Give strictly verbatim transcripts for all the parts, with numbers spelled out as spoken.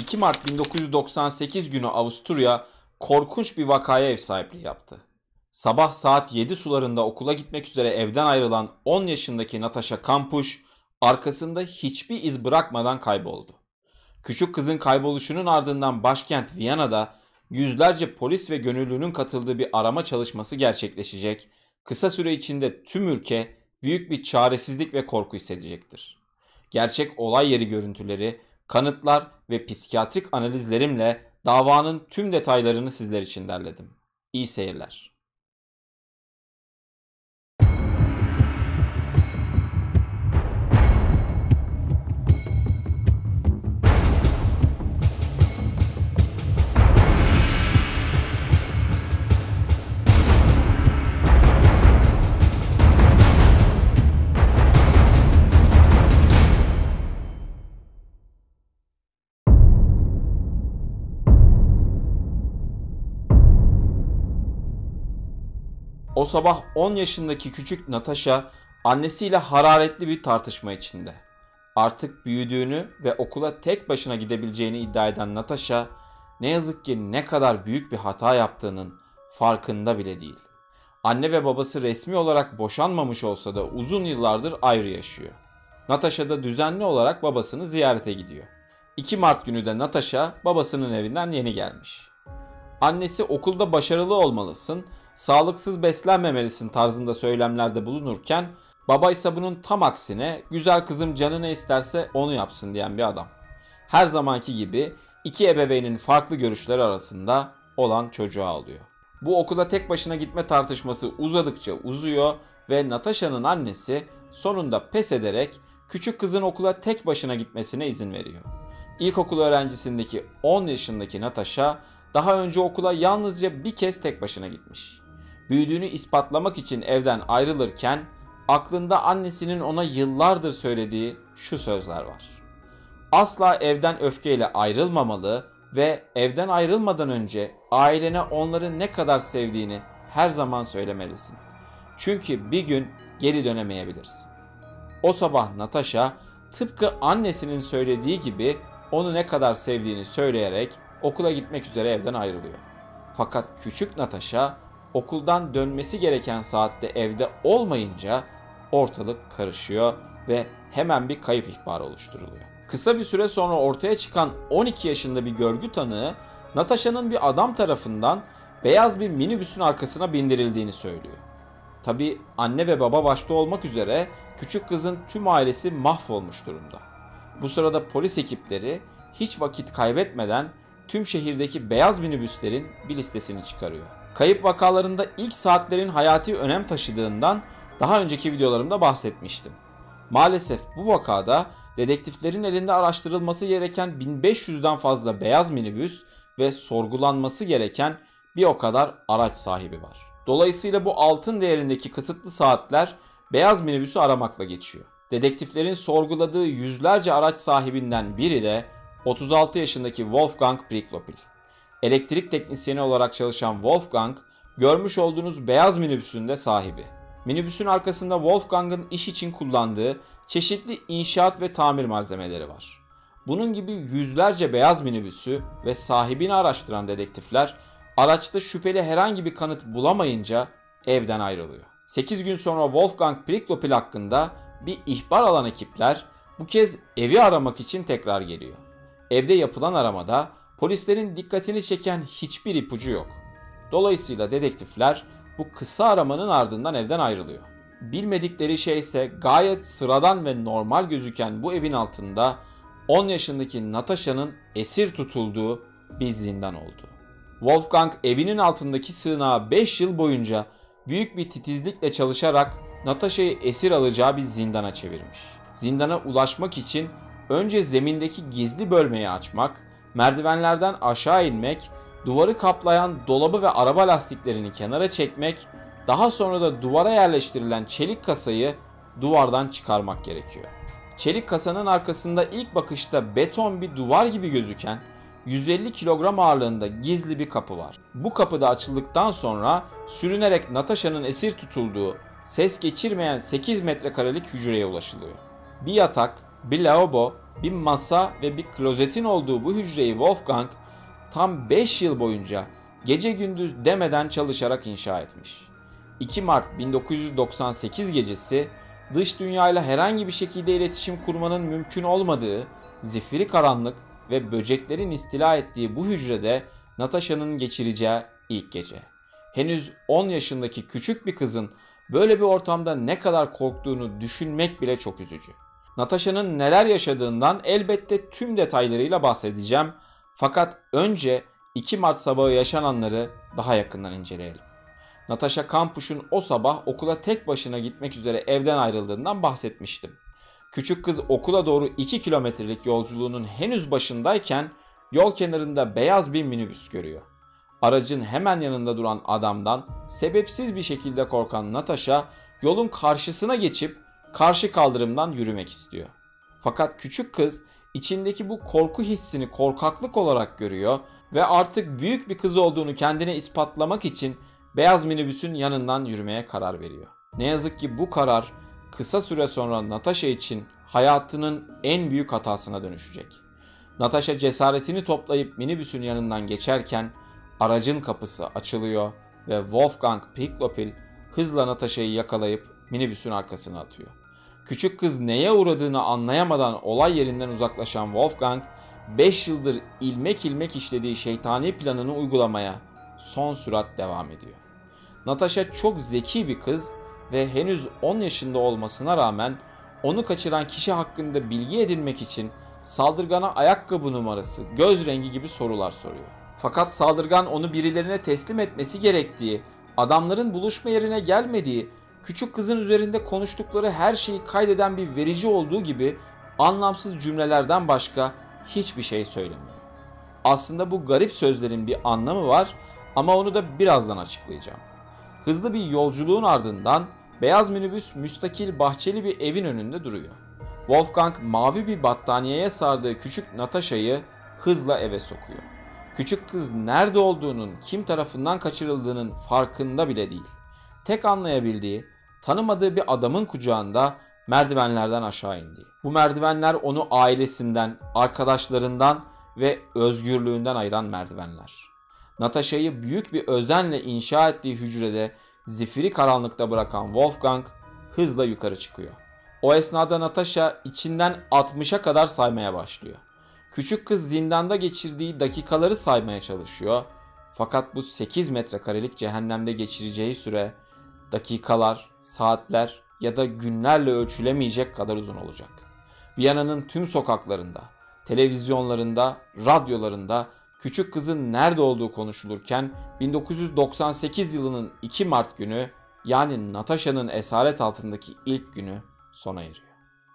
iki Mart bin dokuz yüz doksan sekiz günü Avusturya korkunç bir vakaya ev sahipliği yaptı. Sabah saat yedi sularında okula gitmek üzere evden ayrılan on yaşındaki Natasha Kampusch arkasında hiçbir iz bırakmadan kayboldu. Küçük kızın kayboluşunun ardından başkent Viyana'da yüzlerce polis ve gönüllünün katıldığı bir arama çalışması gerçekleşecek. Kısa süre içinde tüm ülke büyük bir çaresizlik ve korku hissedecektir. Gerçek olay yeri görüntüleri, kanıtlar ve psikiyatrik analizlerimle davanın tüm detaylarını sizler için derledim. İyi seyirler. O sabah on yaşındaki küçük Natasha annesiyle hararetli bir tartışma içinde. Artık büyüdüğünü ve okula tek başına gidebileceğini iddia eden Natasha ne yazık ki ne kadar büyük bir hata yaptığının farkında bile değil. Anne ve babası resmi olarak boşanmamış olsa da uzun yıllardır ayrı yaşıyor. Natasha da düzenli olarak babasını ziyarete gidiyor. iki Mart günü de Natasha babasının evinden yeni gelmiş. Annesi okulda başarılı olmalısın, sağlıksız beslenmemelisin tarzında söylemlerde bulunurken baba ise bunun tam aksine güzel kızım canı ne isterse onu yapsın diyen bir adam. Her zamanki gibi iki ebeveynin farklı görüşleri arasında olan çocuğa oluyor. Bu okula tek başına gitme tartışması uzadıkça uzuyor ve Natasha'nın annesi sonunda pes ederek küçük kızın okula tek başına gitmesine izin veriyor. İlkokul öğrencisindeki on yaşındaki Natasha daha önce okula yalnızca bir kez tek başına gitmiş. Büyüdüğünü ispatlamak için evden ayrılırken aklında annesinin ona yıllardır söylediği şu sözler var. Asla evden öfkeyle ayrılmamalı ve evden ayrılmadan önce ailene onları ne kadar sevdiğini her zaman söylemelisin. Çünkü bir gün geri dönemeyebilirsin. O sabah Natasha tıpkı annesinin söylediği gibi onu ne kadar sevdiğini söyleyerek okula gitmek üzere evden ayrılıyor. Fakat küçük Natasha okuldan dönmesi gereken saatte evde olmayınca ortalık karışıyor ve hemen bir kayıp ihbarı oluşturuluyor. Kısa bir süre sonra ortaya çıkan on iki yaşında bir görgü tanığı Natasha'nın bir adam tarafından beyaz bir minibüsün arkasına bindirildiğini söylüyor. Tabii anne ve baba başta olmak üzere küçük kızın tüm ailesi mahvolmuş durumda. Bu sırada polis ekipleri hiç vakit kaybetmeden tüm şehirdeki beyaz minibüslerin bir listesini çıkarıyor. Kayıp vakalarında ilk saatlerin hayati önem taşıdığından daha önceki videolarımda bahsetmiştim. Maalesef bu vakada dedektiflerin elinde araştırılması gereken bin beş yüzden fazla beyaz minibüs ve sorgulanması gereken bir o kadar araç sahibi var. Dolayısıyla bu altın değerindeki kısıtlı saatler beyaz minibüsü aramakla geçiyor. Dedektiflerin sorguladığı yüzlerce araç sahibinden biri de otuz altı yaşındaki Wolfgang Priklopil. Elektrik teknisyeni olarak çalışan Wolfgang, görmüş olduğunuz beyaz minibüsün de sahibi. Minibüsün arkasında Wolfgang'ın iş için kullandığı çeşitli inşaat ve tamir malzemeleri var. Bunun gibi yüzlerce beyaz minibüsü ve sahibini araştıran dedektifler araçta şüpheli herhangi bir kanıt bulamayınca evden ayrılıyor. sekiz gün sonra Wolfgang Priklopil hakkında bir ihbar alan ekipler bu kez evi aramak için tekrar geliyor. Evde yapılan aramada polislerin dikkatini çeken hiçbir ipucu yok. Dolayısıyla dedektifler bu kısa aramanın ardından evden ayrılıyor. Bilmedikleri şey ise gayet sıradan ve normal gözüken bu evin altında on yaşındaki Natasha'nın esir tutulduğu bir zindan oldu. Wolfgang evinin altındaki sığınağı beş yıl boyunca büyük bir titizlikle çalışarak Natasha'yı esir alacağı bir zindana çevirmiş. Zindana ulaşmak için önce zemindeki gizli bölmeyi açmak, merdivenlerden aşağı inmek, duvarı kaplayan dolabı ve araba lastiklerini kenara çekmek, daha sonra da duvara yerleştirilen çelik kasayı duvardan çıkarmak gerekiyor. Çelik kasanın arkasında ilk bakışta beton bir duvar gibi gözüken yüz elli kilogram ağırlığında gizli bir kapı var. Bu kapı da açıldıktan sonra sürünerek Natasha'nın esir tutulduğu ses geçirmeyen sekiz metrekarelik hücreye ulaşılıyor. Bir yatak, bir lavabo Bir masa ve bir klozetin olduğu bu hücreyi Wolfgang tam beş yıl boyunca gece gündüz demeden çalışarak inşa etmiş. iki Mart bin dokuz yüz doksan sekiz gecesi dış dünyayla herhangi bir şekilde iletişim kurmanın mümkün olmadığı, zifiri karanlık ve böceklerin istila ettiği bu hücrede Natasha'nın geçireceği ilk gece. Henüz on yaşındaki küçük bir kızın böyle bir ortamda ne kadar korktuğunu düşünmek bile çok üzücü. Natasha'nın neler yaşadığından elbette tüm detaylarıyla bahsedeceğim. Fakat önce iki Mart sabahı yaşananları daha yakından inceleyelim. Natasha Kampusch'un o sabah okula tek başına gitmek üzere evden ayrıldığından bahsetmiştim. Küçük kız okula doğru iki kilometrelik yolculuğunun henüz başındayken yol kenarında beyaz bir minibüs görüyor. Aracın hemen yanında duran adamdan sebepsiz bir şekilde korkan Natasha yolun karşısına geçip karşı kaldırımdan yürümek istiyor. Fakat küçük kız içindeki bu korku hissini korkaklık olarak görüyor ve artık büyük bir kız olduğunu kendine ispatlamak için beyaz minibüsün yanından yürümeye karar veriyor. Ne yazık ki bu karar kısa süre sonra Natasha için hayatının en büyük hatasına dönüşecek. Natasha cesaretini toplayıp minibüsün yanından geçerken aracın kapısı açılıyor ve Wolfgang Piklopil hızla Natasha'yı yakalayıp minibüsün arkasına atıyor. Küçük kız neye uğradığını anlayamadan olay yerinden uzaklaşan Wolfgang, beş yıldır ilmek ilmek işlediği şeytani planını uygulamaya son sürat devam ediyor. Natasha çok zeki bir kız ve henüz on yaşında olmasına rağmen onu kaçıran kişi hakkında bilgi edinmek için saldırgana ayakkabı numarası, göz rengi gibi sorular soruyor. Fakat saldırgan onu birilerine teslim etmesi gerektiği, adamların buluşma yerine gelmediği, küçük kızın üzerinde konuştukları her şeyi kaydeden bir verici olduğu gibi anlamsız cümlelerden başka hiçbir şey söylemiyor. Aslında bu garip sözlerin bir anlamı var ama onu da birazdan açıklayacağım. Hızlı bir yolculuğun ardından beyaz minibüs müstakil bahçeli bir evin önünde duruyor. Wolfgang mavi bir battaniyeye sardığı küçük Natasha'yı hızla eve sokuyor. Küçük kız nerede olduğunun, kim tarafından kaçırıldığının farkında bile değil. Tek anlayabildiği, tanımadığı bir adamın kucağında merdivenlerden aşağı indi. Bu merdivenler onu ailesinden, arkadaşlarından ve özgürlüğünden ayıran merdivenler. Natasha'yı büyük bir özenle inşa ettiği hücrede zifiri karanlıkta bırakan Wolfgang hızla yukarı çıkıyor. O esnada Natasha içinden altmışa kadar saymaya başlıyor. Küçük kız zindanda geçirdiği dakikaları saymaya çalışıyor. Fakat bu sekiz metrekarelik cehennemde geçireceği süre dakikalar, saatler ya da günlerle ölçülemeyecek kadar uzun olacak. Viyana'nın tüm sokaklarında, televizyonlarında, radyolarında küçük kızın nerede olduğu konuşulurken bin dokuz yüz doksan sekiz yılının iki Mart günü, yani Natasha'nın esaret altındaki ilk günü sona eriyor.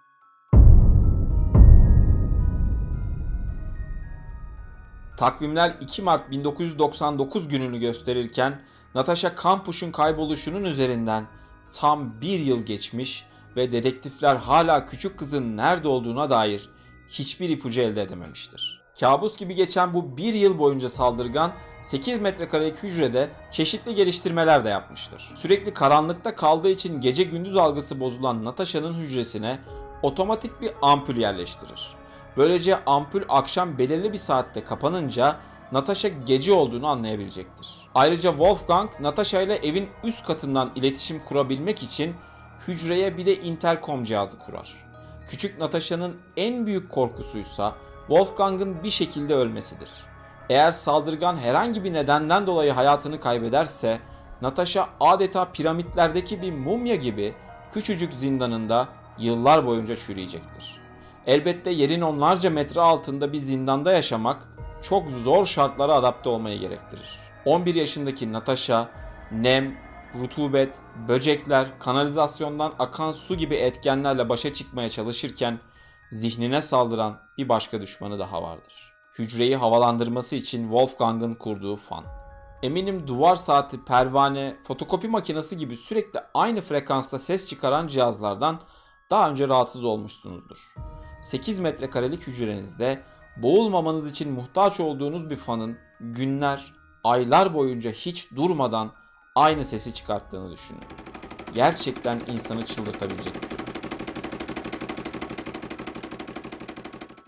Takvimler iki Mart bin dokuz yüz doksan dokuz gününü gösterirken Natasha Kampusch'un kayboluşunun üzerinden tam bir yıl geçmiş ve dedektifler hala küçük kızın nerede olduğuna dair hiçbir ipucu elde edememiştir. Kabus gibi geçen bu bir yıl boyunca saldırgan sekiz metrekarelik hücrede çeşitli geliştirmeler de yapmıştır. Sürekli karanlıkta kaldığı için gece gündüz algısı bozulan Natasha'nın hücresine otomatik bir ampul yerleştirir. Böylece ampul akşam belirli bir saatte kapanınca Natasha gece olduğunu anlayabilecektir. Ayrıca Wolfgang, Natasha ile evin üst katından iletişim kurabilmek için hücreye bir de interkom cihazı kurar. Küçük Natasha'nın en büyük korkusuysa Wolfgang'ın bir şekilde ölmesidir. Eğer saldırgan herhangi bir nedenden dolayı hayatını kaybederse Natasha adeta piramitlerdeki bir mumya gibi küçücük zindanında yıllar boyunca çürüyecektir. Elbette yerin onlarca metre altında bir zindanda yaşamak çok zor şartlara adapte olmayı gerektirir. on bir yaşındaki Natasha, nem, rutubet, böcekler, kanalizasyondan akan su gibi etkenlerle başa çıkmaya çalışırken zihnine saldıran bir başka düşmanı daha vardır. Hücreyi havalandırması için Wolfgang'ın kurduğu fan. Eminim duvar saati, pervane, fotokopi makinesi gibi sürekli aynı frekansta ses çıkaran cihazlardan daha önce rahatsız olmuşsunuzdur. sekiz metrekarelik hücrenizde boğulmamanız için muhtaç olduğunuz bir fanın günler, aylar boyunca hiç durmadan aynı sesi çıkarttığını düşünün. Gerçekten insanı çıldırtabilecek bir durum.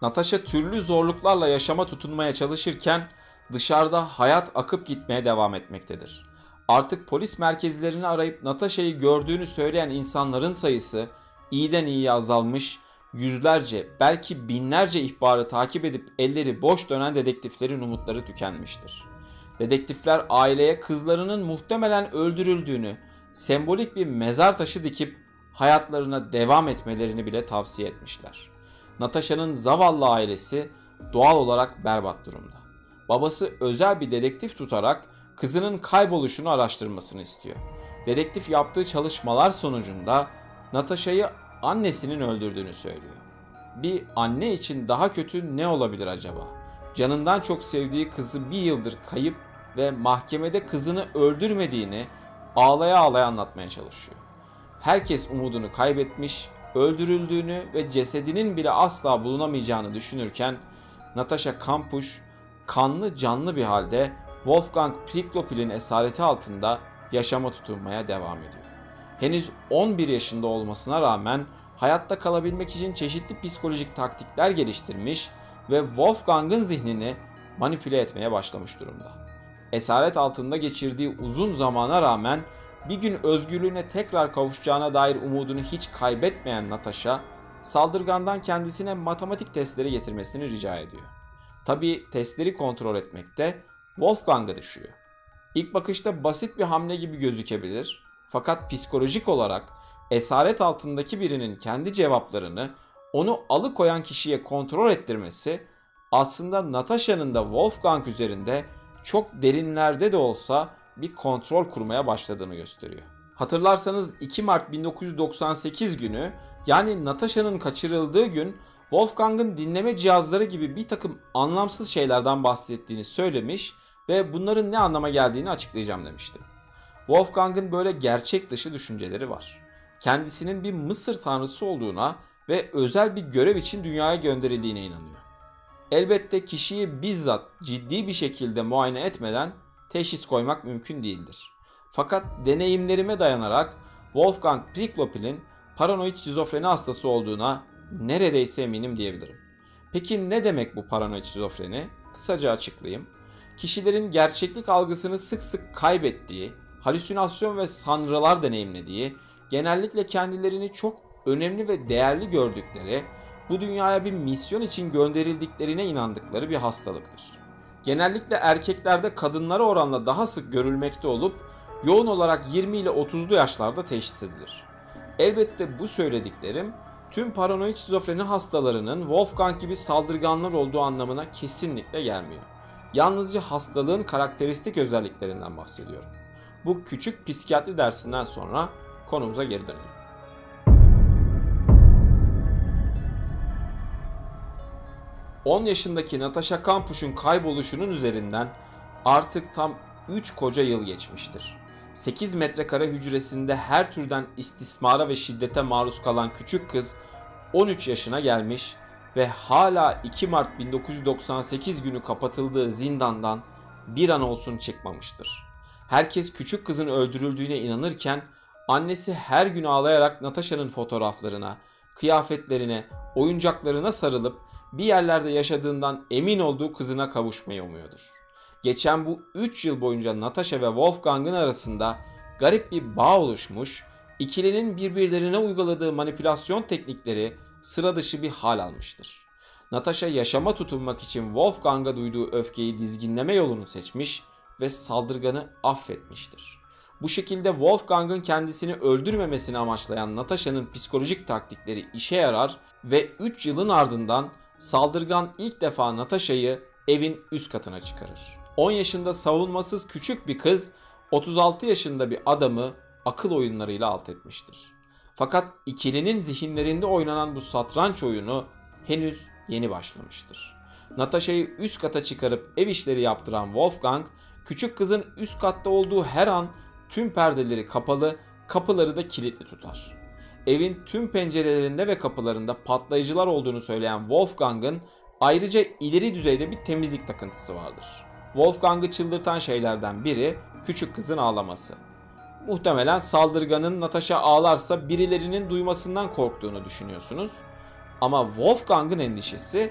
Natasha türlü zorluklarla yaşama tutunmaya çalışırken dışarıda hayat akıp gitmeye devam etmektedir. Artık polis merkezlerini arayıp Natasha'yı gördüğünü söyleyen insanların sayısı iyiden iyiye azalmış, yüzlerce belki binlerce ihbarı takip edip elleri boş dönen dedektiflerin umutları tükenmiştir. Dedektifler aileye kızlarının muhtemelen öldürüldüğünü, sembolik bir mezar taşı dikip hayatlarına devam etmelerini bile tavsiye etmişler. Natasha'nın zavallı ailesi doğal olarak berbat durumda. Babası özel bir dedektif tutarak kızının kayboluşunu araştırmasını istiyor. Dedektif yaptığı çalışmalar sonucunda Natasha'yı annesinin öldürdüğünü söylüyor. Bir anne için daha kötü ne olabilir acaba? Canından çok sevdiği kızı bir yıldır kayıp ve mahkemede kızını öldürmediğini ağlaya ağlaya anlatmaya çalışıyor. Herkes umudunu kaybetmiş, öldürüldüğünü ve cesedinin bile asla bulunamayacağını düşünürken Natasha Kampusch kanlı canlı bir halde Wolfgang Priklopil'in esareti altında yaşama tutunmaya devam ediyor. Henüz on bir yaşında olmasına rağmen hayatta kalabilmek için çeşitli psikolojik taktikler geliştirmiş ve Wolfgang'ın zihnini manipüle etmeye başlamış durumda. Esaret altında geçirdiği uzun zamana rağmen bir gün özgürlüğüne tekrar kavuşacağına dair umudunu hiç kaybetmeyen Natasha, saldırgandan kendisine matematik testleri getirmesini rica ediyor. Tabii testleri kontrol etmekte Wolfgang'a düşüyor. İlk bakışta basit bir hamle gibi gözükebilir, fakat psikolojik olarak esaret altındaki birinin kendi cevaplarını onu alıkoyan kişiye kontrol ettirmesi aslında Natasha'nın da Wolfgang üzerinde çok derinlerde de olsa bir kontrol kurmaya başladığını gösteriyor. Hatırlarsanız iki Mart bin dokuz yüz doksan sekiz günü, yani Natasha'nın kaçırıldığı gün Wolfgang'ın dinleme cihazları gibi bir takım anlamsız şeylerden bahsettiğini söylemiş ve bunların ne anlama geldiğini açıklayacağım demiştim. Wolfgang'ın böyle gerçek dışı düşünceleri var. Kendisinin bir Mısır tanrısı olduğuna ve özel bir görev için dünyaya gönderildiğine inanıyor. Elbette kişiyi bizzat ciddi bir şekilde muayene etmeden teşhis koymak mümkün değildir. Fakat deneyimlerime dayanarak Wolfgang Priklopil'in paranoid şizofreni hastası olduğuna neredeyse eminim diyebilirim. Peki ne demek bu paranoid şizofreni? Kısaca açıklayayım. Kişilerin gerçeklik algısını sık sık kaybettiği, halüsinasyon ve sanrılar deneyimlediği, genellikle kendilerini çok önemli ve değerli gördükleri, bu dünyaya bir misyon için gönderildiklerine inandıkları bir hastalıktır. Genellikle erkeklerde kadınlara oranla daha sık görülmekte olup yoğun olarak yirmi ile otuzlu yaşlarda teşhis edilir. Elbette bu söylediklerim tüm paranoid şizofreni hastalarının Wolfgang gibi saldırganlar olduğu anlamına kesinlikle gelmiyor. Yalnızca hastalığın karakteristik özelliklerinden bahsediyorum. Bu küçük psikiyatri dersinden sonra konumuza geri dönelim. on yaşındaki Natasha Kampusch'un kayboluşunun üzerinden artık tam üç koca yıl geçmiştir. sekiz metrekare hücresinde her türden istismara ve şiddete maruz kalan küçük kız on üç yaşına gelmiş ve hala iki Mart bin dokuz yüz doksan sekiz günü kapatıldığı zindandan bir an olsun çıkmamıştır. Herkes küçük kızın öldürüldüğüne inanırken annesi her gün ağlayarak Natasha'nın fotoğraflarına, kıyafetlerine, oyuncaklarına sarılıp bir yerlerde yaşadığından emin olduğu kızına kavuşmayı umuyordur. Geçen bu üç yıl boyunca Natasha ve Wolfgang'ın arasında garip bir bağ oluşmuş, ikilinin birbirlerine uyguladığı manipülasyon teknikleri sıra dışı bir hal almıştır. Natasha yaşama tutunmak için Wolfgang'a duyduğu öfkeyi dizginleme yolunu seçmiş ve saldırganı affetmiştir. Bu şekilde Wolfgang'ın kendisini öldürmemesini amaçlayan Natasha'nın psikolojik taktikleri işe yarar ve üç yılın ardından saldırgan ilk defa Natasha'yı evin üst katına çıkarır. on yaşında savunmasız küçük bir kız otuz altı yaşında bir adamı akıl oyunlarıyla alt etmiştir. Fakat ikilinin zihinlerinde oynanan bu satranç oyunu henüz yeni başlamıştır. Natasha'yı üst kata çıkarıp ev işleri yaptıran Wolfgang, küçük kızın üst katta olduğu her an tüm perdeleri kapalı, kapıları da kilitli tutar. Evin tüm pencerelerinde ve kapılarında patlayıcılar olduğunu söyleyen Wolfgang'ın ayrıca ileri düzeyde bir temizlik takıntısı vardır. Wolfgang'ı çıldırtan şeylerden biri küçük kızın ağlaması. Muhtemelen saldırganın Natasha ağlarsa birilerinin duymasından korktuğunu düşünüyorsunuz. Ama Wolfgang'ın endişesi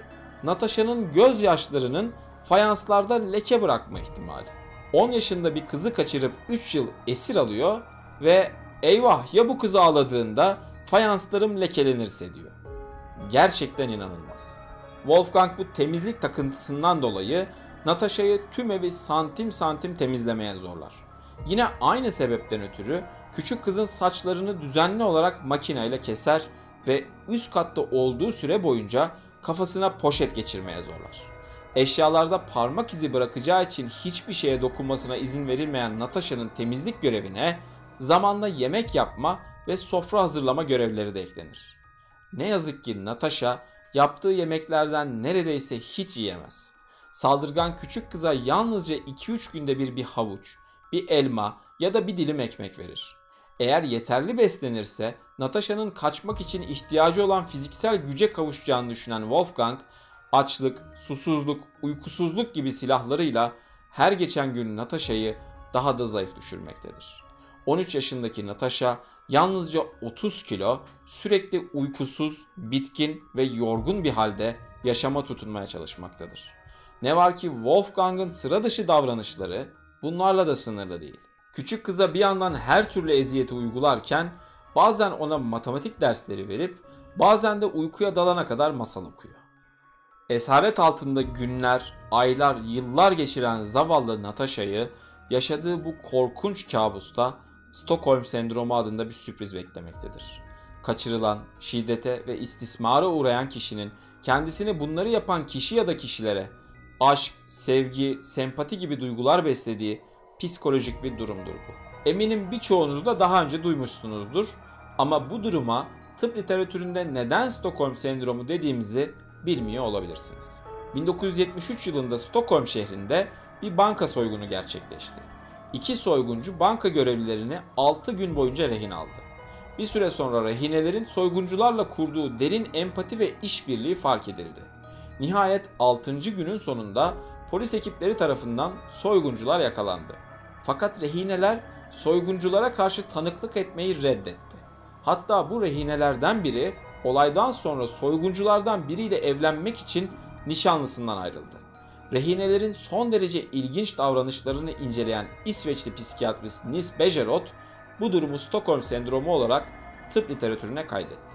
Natasha'nın gözyaşlarının fayanslarda leke bırakma ihtimali. on yaşında bir kızı kaçırıp üç yıl esir alıyor ve eyvah ya bu kızı ağladığında fayanslarım lekelenirse diyor. Gerçekten inanılmaz. Wolfgang bu temizlik takıntısından dolayı Natasha'yı tüm evi santim santim temizlemeye zorlar. Yine aynı sebepten ötürü küçük kızın saçlarını düzenli olarak makineyle keser ve üst katta olduğu süre boyunca kafasına poşet geçirmeye zorlar. Eşyalarda parmak izi bırakacağı için hiçbir şeye dokunmasına izin verilmeyen Natasha'nın temizlik görevine zamanla yemek yapma ve sofra hazırlama görevleri de eklenir. Ne yazık ki Natasha yaptığı yemeklerden neredeyse hiç yiyemez. Saldırgan küçük kıza yalnızca iki üç günde bir bir havuç, bir elma ya da bir dilim ekmek verir. Eğer yeterli beslenirse Natasha'nın kaçmak için ihtiyacı olan fiziksel güce kavuşacağını düşünen Wolfgang, açlık, susuzluk, uykusuzluk gibi silahlarıyla her geçen gün Natasha'yı daha da zayıf düşürmektedir. on üç yaşındaki Natasha yalnızca otuz kilo, sürekli uykusuz, bitkin ve yorgun bir halde yaşama tutunmaya çalışmaktadır. Ne var ki Wolfgang'ın sıra dışı davranışları bunlarla da sınırlı değil. Küçük kıza bir yandan her türlü eziyeti uygularken bazen ona matematik dersleri verip bazen de uykuya dalana kadar masal okuyor. Esaret altında günler, aylar, yıllar geçiren zavallı Natasha'yı yaşadığı bu korkunç kabusta Stockholm Sendromu adında bir sürpriz beklemektedir. Kaçırılan, şiddete ve istismara uğrayan kişinin kendisini bunları yapan kişi ya da kişilere aşk, sevgi, sempati gibi duygular beslediği psikolojik bir durumdur bu. Eminim birçoğunuz da daha önce duymuşsunuzdur ama bu duruma tıp literatüründe neden Stockholm Sendromu dediğimizi bilmiyor olabilirsiniz. bin dokuz yüz yetmiş üç yılında Stockholm şehrinde bir banka soygunu gerçekleşti. İki soyguncu banka görevlilerini altı gün boyunca rehin aldı. Bir süre sonra rehinelerin soyguncularla kurduğu derin empati ve işbirliği fark edildi. Nihayet altıncı günün sonunda polis ekipleri tarafından soyguncular yakalandı. Fakat rehineler soygunculara karşı tanıklık etmeyi reddetti. Hatta bu rehinelerden biri olaydan sonra soygunculardan biriyle evlenmek için nişanlısından ayrıldı. Rehinelerin son derece ilginç davranışlarını inceleyen İsveçli psikiyatrist Nils Bejerot bu durumu Stockholm Sendromu olarak tıp literatürüne kaydetti.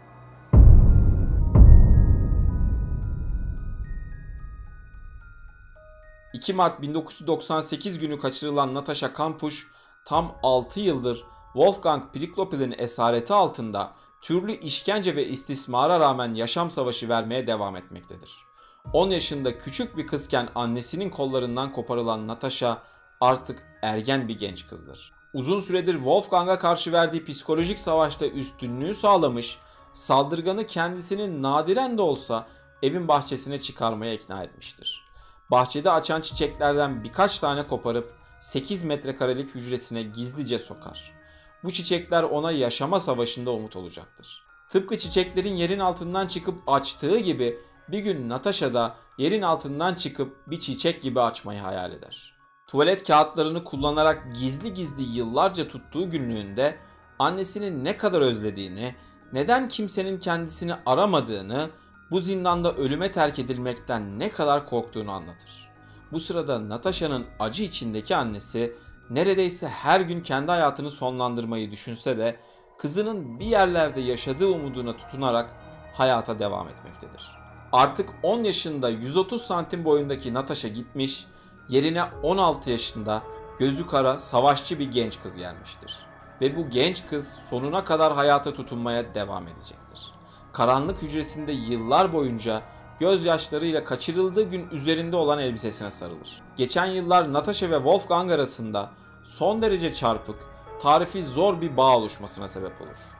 iki Mart bin dokuz yüz doksan sekiz günü kaçırılan Natasha Kampusch tam altı yıldır Wolfgang Priklopil'in esareti altında türlü işkence ve istismara rağmen yaşam savaşı vermeye devam etmektedir. on yaşında küçük bir kızken annesinin kollarından koparılan Natasha artık ergen bir genç kızdır. Uzun süredir Wolfgang'a karşı verdiği psikolojik savaşta üstünlüğü sağlamış, saldırganı kendisini nadiren de olsa evin bahçesine çıkarmaya ikna etmiştir. Bahçede açan çiçeklerden birkaç tane koparıp sekiz metrekarelik hücresine gizlice sokar. Bu çiçekler ona yaşama savaşında umut olacaktır. Tıpkı çiçeklerin yerin altından çıkıp açtığı gibi bir gün Natasha da yerin altından çıkıp bir çiçek gibi açmayı hayal eder. Tuvalet kağıtlarını kullanarak gizli gizli yıllarca tuttuğu günlüğünde annesini ne kadar özlediğini, neden kimsenin kendisini aramadığını, bu zindanda ölüme terk edilmekten ne kadar korktuğunu anlatır. Bu sırada Natasha'nın acı içindeki annesi neredeyse her gün kendi hayatını sonlandırmayı düşünse de kızının bir yerlerde yaşadığı umuduna tutunarak hayata devam etmektedir. Artık on yaşında yüz otuz santim boyundaki Natasha gitmiş, yerine on altı yaşında gözü kara savaşçı bir genç kız gelmiştir. Ve bu genç kız sonuna kadar hayata tutunmaya devam edecektir. Karanlık hücresinde yıllar boyunca gözyaşlarıyla kaçırıldığı gün üzerinde olan elbisesine sarılır. Geçen yıllar Natasha ve Wolfgang arasında son derece çarpık, tarifi zor bir bağ oluşmasına sebep olur.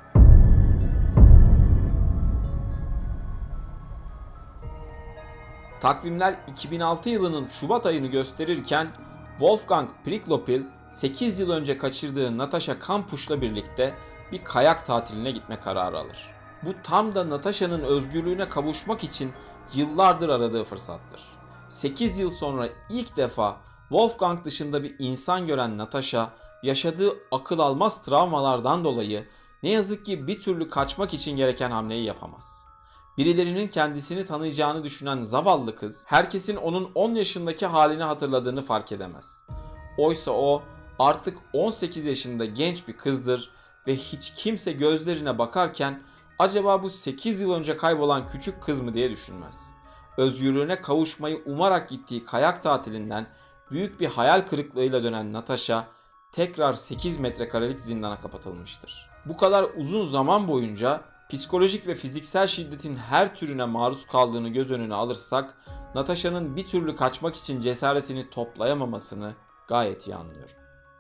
Takvimler iki bin altı yılının Şubat ayını gösterirken Wolfgang Priklopil sekiz yıl önce kaçırdığı Natasha Kampusch'la birlikte bir kayak tatiline gitme kararı alır. Bu tam da Natasha'nın özgürlüğüne kavuşmak için yıllardır aradığı fırsattır. sekiz yıl sonra ilk defa Wolfgang dışında bir insan gören Natasha, yaşadığı akıl almaz travmalardan dolayı ne yazık ki bir türlü kaçmak için gereken hamleyi yapamaz. Birilerinin kendisini tanıyacağını düşünen zavallı kız, herkesin onun on yaşındaki halini hatırladığını fark edemez. Oysa o artık on sekiz yaşında genç bir kızdır ve hiç kimse gözlerine bakarken acaba bu sekiz yıl önce kaybolan küçük kız mı diye düşünmez. Özgürlüğüne kavuşmayı umarak gittiği kayak tatilinden büyük bir hayal kırıklığıyla dönen Natasha tekrar sekiz metrekarelik zindana kapatılmıştır. Bu kadar uzun zaman boyunca psikolojik ve fiziksel şiddetin her türüne maruz kaldığını göz önüne alırsak, Natasha'nın bir türlü kaçmak için cesaretini toplayamamasını gayet iyi anlıyorum.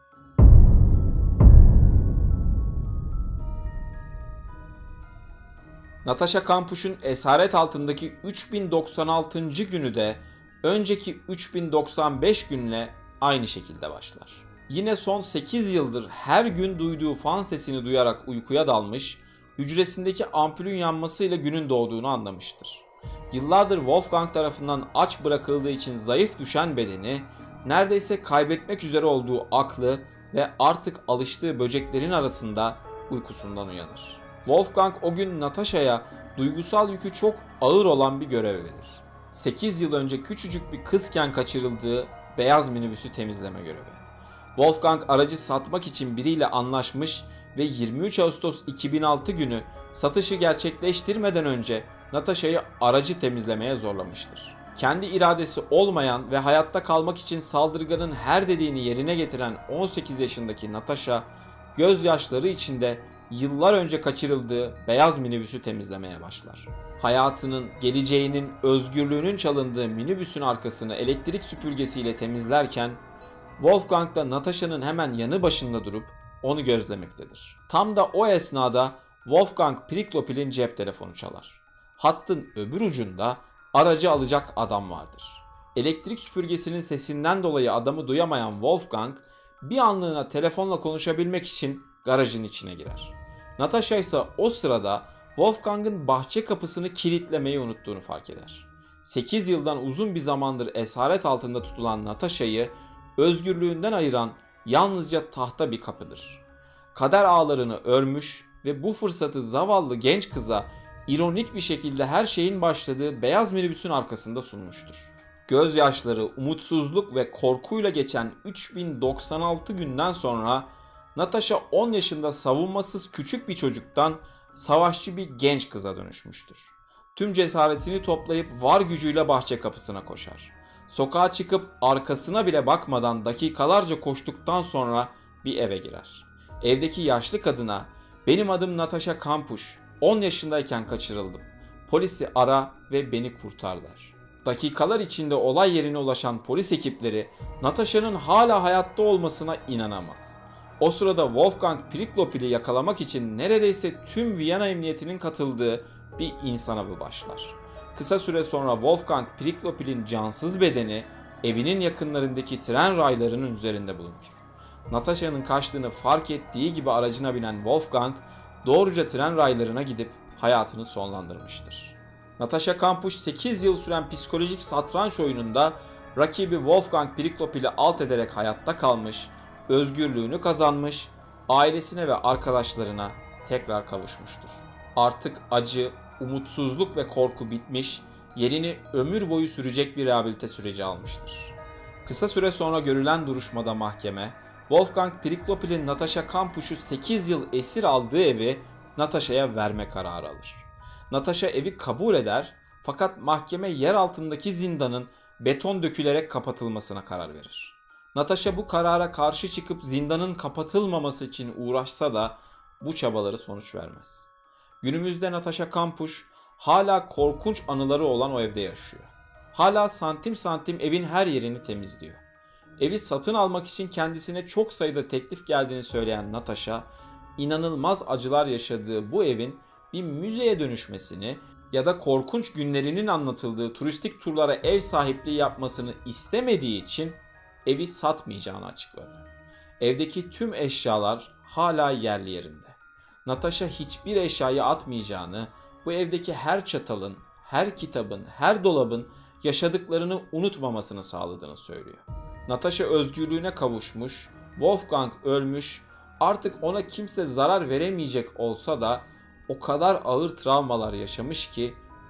Natasha Kampusch'un esaret altındaki üç bin doksan altıncı günü de önceki üç bin doksan beş günle aynı şekilde başlar. Yine son sekiz yıldır her gün duyduğu fan sesini duyarak uykuya dalmış, hücresindeki ampulün yanmasıyla günün doğduğunu anlamıştır. Yıllardır Wolfgang tarafından aç bırakıldığı için zayıf düşen bedeni, neredeyse kaybetmek üzere olduğu aklı ve artık alıştığı böceklerin arasında uykusundan uyanır. Wolfgang o gün Natasha'ya duygusal yükü çok ağır olan bir görev verir. sekiz yıl önce küçücük bir kızken kaçırıldığı beyaz minibüsü temizleme görevi. Wolfgang aracı satmak için biriyle anlaşmış ve yirmi üç Ağustos iki bin altı günü satışı gerçekleştirmeden önce Natasha'yı aracı temizlemeye zorlamıştır. Kendi iradesi olmayan ve hayatta kalmak için saldırganın her dediğini yerine getiren on sekiz yaşındaki Natasha, gözyaşları içinde yıllar önce kaçırıldığı beyaz minibüsü temizlemeye başlar. Hayatının, geleceğinin, özgürlüğünün çalındığı minibüsün arkasını elektrik süpürgesiyle temizlerken Wolfgang da Natasha'nın hemen yanı başında durup onu gözlemektedir. Tam da o esnada Wolfgang Priklopil'in cep telefonu çalar. Hattın öbür ucunda aracı alacak adam vardır. Elektrik süpürgesinin sesinden dolayı adamı duyamayan Wolfgang bir anlığına telefonla konuşabilmek için garajın içine girer. Natasha ise o sırada Wolfgang'ın bahçe kapısını kilitlemeyi unuttuğunu fark eder. sekiz yıldan uzun bir zamandır esaret altında tutulan Natasha'yı özgürlüğünden ayıran yalnızca tahta bir kapıdır. Kader ağlarını örmüş ve bu fırsatı zavallı genç kıza ironik bir şekilde her şeyin başladığı beyaz minibüsün arkasında sunmuştur. Gözyaşları, umutsuzluk ve korkuyla geçen üç bin doksan altı günden sonra Natasha on yaşında savunmasız küçük bir çocuktan savaşçı bir genç kıza dönüşmüştür. Tüm cesaretini toplayıp var gücüyle bahçe kapısına koşar. Sokağa çıkıp arkasına bile bakmadan dakikalarca koştuktan sonra bir eve girer. Evdeki yaşlı kadına "Benim adım Natasha Kampusch, on yaşındayken kaçırıldım. Polisi ara ve beni kurtar" der. Dakikalar içinde olay yerine ulaşan polis ekipleri Natasha'nın hala hayatta olmasına inanamaz. O sırada Wolfgang Priklopil'i yakalamak için neredeyse tüm Viyana Emniyeti'nin katıldığı bir insan avı başlar. Kısa süre sonra Wolfgang Priklopil'in cansız bedeni evinin yakınlarındaki tren raylarının üzerinde bulunur. Natasha'nın kaçtığını fark ettiği gibi aracına binen Wolfgang doğruca tren raylarına gidip hayatını sonlandırmıştır. Natasha Kampusch sekiz yıl süren psikolojik satranç oyununda rakibi Wolfgang Priklopil'i alt ederek hayatta kalmış, özgürlüğünü kazanmış, ailesine ve arkadaşlarına tekrar kavuşmuştur. Artık acı, umutsuzluk ve korku bitmiş, yerini ömür boyu sürecek bir rehabilite süreci almıştır. Kısa süre sonra görülen duruşmada mahkeme, Wolfgang Priklopil'in Natasha Kampusch'u sekiz yıl esir aldığı evi Natasha'ya verme kararı alır. Natasha evi kabul eder fakat mahkeme yer altındaki zindanın beton dökülerek kapatılmasına karar verir. Natasha bu karara karşı çıkıp zindanın kapatılmaması için uğraşsa da bu çabaları sonuç vermez. Günümüzde Natasha Kampusch hala korkunç anıları olan o evde yaşıyor. Hala santim santim evin her yerini temizliyor. Evi satın almak için kendisine çok sayıda teklif geldiğini söyleyen Natasha, inanılmaz acılar yaşadığı bu evin bir müzeye dönüşmesini ya da korkunç günlerinin anlatıldığı turistik turlara ev sahipliği yapmasını istemediği için evi satmayacağını açıkladı. Evdeki tüm eşyalar hala yerli yerinde. Natasha hiçbir eşyayı atmayacağını, bu evdeki her çatalın, her kitabın, her dolabın yaşadıklarını unutmamasını sağladığını söylüyor. Natasha özgürlüğüne kavuşmuş, Wolfgang ölmüş, artık ona kimse zarar veremeyecek olsa da o kadar ağır travmalar yaşamış ki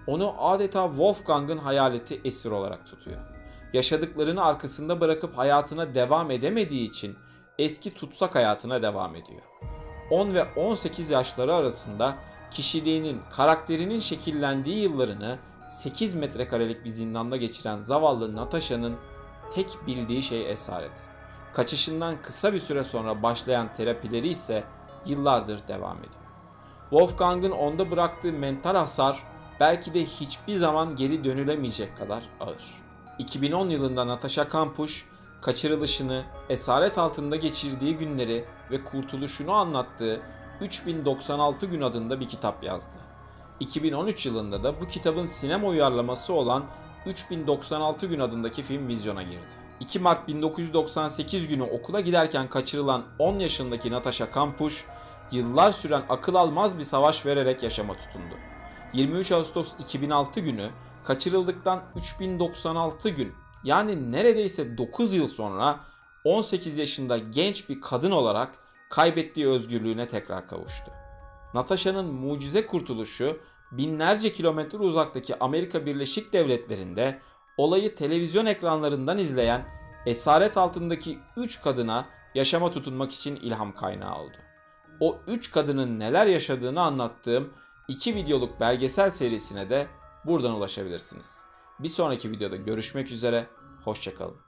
onu adeta Wolfgang'ın hayaleti esir olarak tutuyor. Yaşadıklarını arkasında bırakıp hayatına devam edemediği için eski tutsak hayatına devam ediyor. on ve on sekiz yaşları arasında kişiliğinin, karakterinin şekillendiği yıllarını sekiz metrekarelik bir zindanda geçiren zavallı Natasha'nın tek bildiği şey esaret. Kaçışından kısa bir süre sonra başlayan terapileri ise yıllardır devam ediyor. Wolfgang'ın onda bıraktığı mental hasar belki de hiçbir zaman geri dönülemeyecek kadar ağır. iki bin on yılında Natasha Kampusch, kaçırılışını, esaret altında geçirdiği günleri ve kurtuluşunu anlattığı üç bin doksan altı gün adında bir kitap yazdı. iki bin on üç yılında da bu kitabın sinema uyarlaması olan üç bin doksan altı gün adındaki film vizyona girdi. iki Mart bin dokuz yüz doksan sekiz günü okula giderken kaçırılan on yaşındaki Natasha Kampusch, yıllar süren akıl almaz bir savaş vererek yaşama tutundu. yirmi üç Ağustos iki bin altı günü kaçırıldıktan üç bin doksan altı gün, yani neredeyse dokuz yıl sonra on sekiz yaşında genç bir kadın olarak kaybettiği özgürlüğüne tekrar kavuştu. Natasha'nın mucize kurtuluşu binlerce kilometre uzaktaki Amerika Birleşik Devletleri'nde olayı televizyon ekranlarından izleyen esaret altındaki üç kadına yaşama tutunmak için ilham kaynağı oldu. O üç kadının neler yaşadığını anlattığım iki videoluk belgesel serisine de buradan ulaşabilirsiniz. Bir sonraki videoda görüşmek üzere, hoşça kalın.